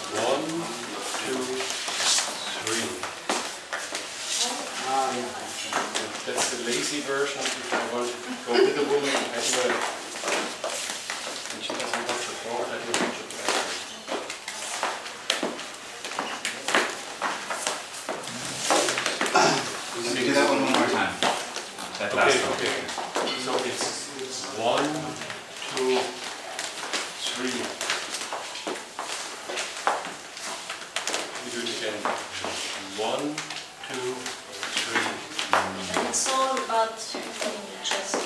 1, 2, 3. That's the lazy version. If I want to go with the woman, I do it. And she doesn't want to forward, I do it backward. Do that one more time. That last one. Okay. So it's 1, 2, 3. We do it again. 1, 2, 3. And it's all about hitting the chest.